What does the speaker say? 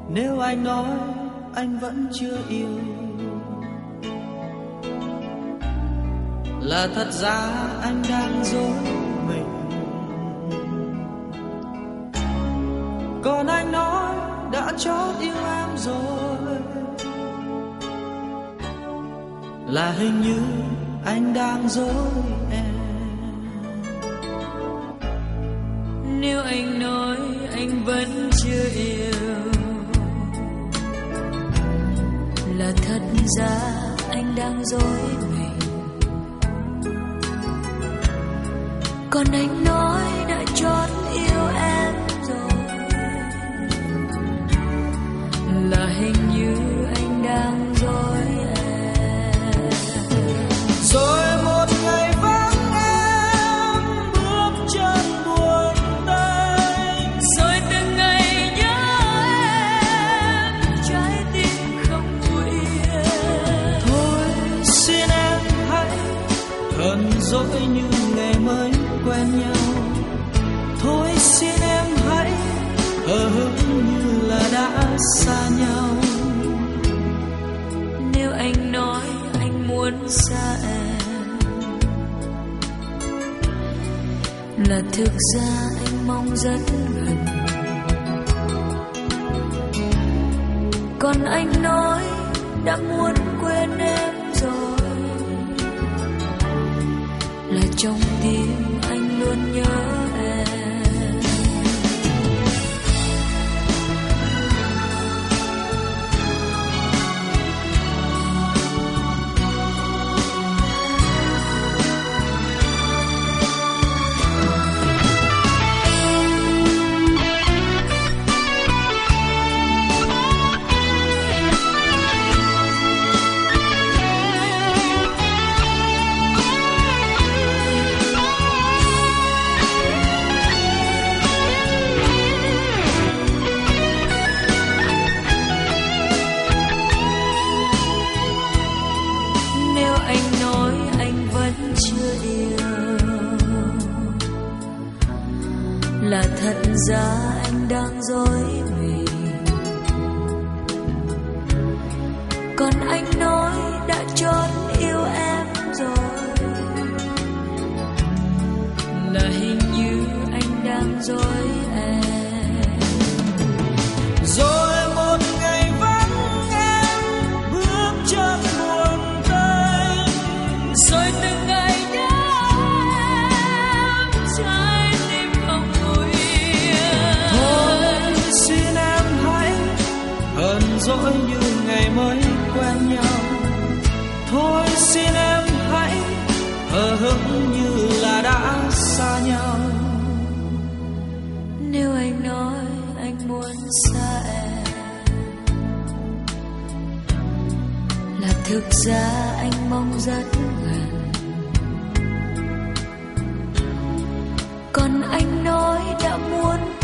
Nếu anh nói anh vẫn chưa yêu, là thật ra anh đang dối mình. Còn anh nói đã chót yêu em rồi, là hình như anh đang dối em. Nếu anh nói anh vẫn chưa yêu, là thật ra anh đang dối mình. Còn anh nói đã chót yêu em rồi, là hình như anh đang dối em. Rồi một ngày vắng em bước chân buồn tênh, rồi từng ngày nhớ em, trái tim không vui yên. thôi xin em hãy hờn dỗi như ngày mới quen nhau. Thôi xin em hãy hờ hững như là đã xa nhau. Nếu anh nói anh muốn xa em, là thực ra anh mong rất gần. Còn anh nói đã muốn quên em rồi, là trong tim anh luôn nhớ em. Là thật ra anh đang dối mình. Còn anh nói đã chót yêu em rồi, là hình như anh đang dối em. Rồi một ngày vắng em bước chân buồn tênh, rồi từng ngày nhớ em, trái tim không vui yên. thôi xin em hãy hờn dỗi như ngày mới quen nhau. Thôi xin em hãy hờ hững như là đã xa nhau. Nếu anh nói anh muốn xa em, là thực ra anh mong rất gần. Còn anh nói đã muốn